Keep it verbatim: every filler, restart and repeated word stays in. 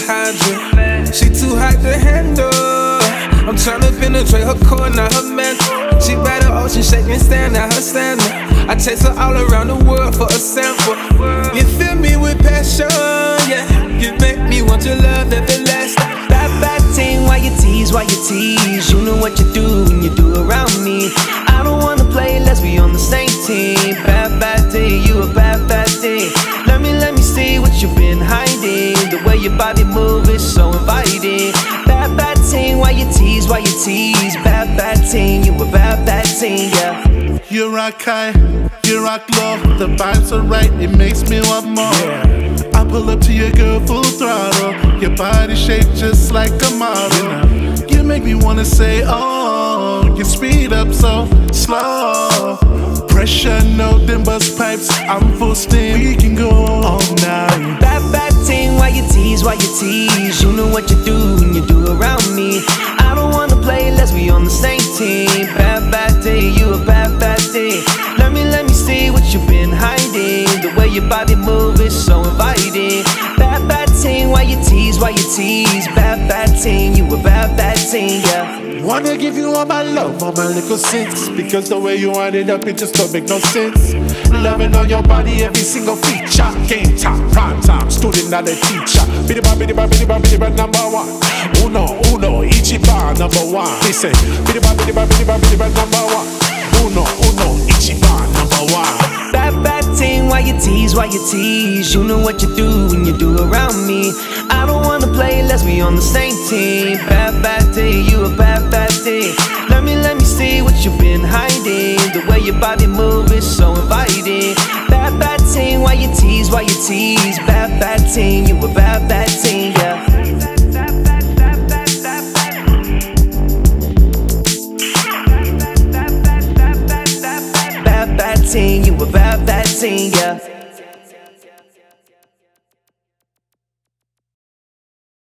hydrant. She too hot to handle. I'm tryna penetrate her core, not her mental. She by the ocean, shaking, stand at her standard. I chase her all around the world for a sample. You fill me with passion, yeah. You make me want your love everlasting. Bad, bad thing, why you tease, why you tease? You know what you do when you do around me. I don't wanna play, let's be on the same team. Bad, bad thing, you a bad, bad thing. Let me, let me see what you've been hiding. The way your body move is so inviting. Bad, bad thing, why you tease, why you tease? Bad, bad thing, you a bad, bad thing, yeah. You rock high, you rock low. The vibes are right, it makes me want more. Yeah. I pull up to your girl full throttle. Your body shaped just like a model. You make me wanna say, oh, you speed up so slow. Pressure, no, then bust pipes. I'm full steam, we can go all night. Bad, bad thing, why you tease, why you tease? You know what you do when you do around me. I don't wanna play, let's be on the same team. Bad, bad thing, you a bad, bad thing. Let me, let me see what you've been hiding. The way your body move is so inviting. Bad, bad thing, why you tease, why you tease? Bad, bad thing, you a bad, bad thing, yeah. Wanna give you all my love, all my little sins. Because the way you wind it up, it just don't make no sense. Loving on your body, every single feature. Game time, prime time, student, not a teacher. Biddy ba, biddy ba, biddy ba, biddy ba, number one. Uno, uno, Ichiban, number one. They say, biddy ba, biddy ba, biddy ba, biddy ba, number one. Uno, uno, Ichiban, number one. Bad, bad thing, why you tease, why you tease? You know what you do when you do around me. I don't wanna play, let's be on the same team. Bad, bad thing, you a bad, bad thing. Let me, let me see what you've been hiding. The way your body move is so inviting. Bad, bad thing, why you tease, why you tease? Bad, bad thing, you a bad, bad thing, yeah. Bad, bad thing, you a bad, bad thing, yeah.